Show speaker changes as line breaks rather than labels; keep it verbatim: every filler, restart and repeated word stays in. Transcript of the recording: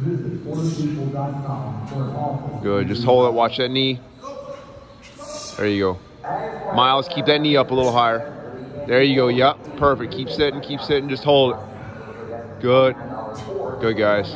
Good, just hold it, watch that knee. There you go. Miles, keep that knee up a little higher. There you go, yep, perfect. Keep sitting, keep sitting, just hold it. Good. Good, guys.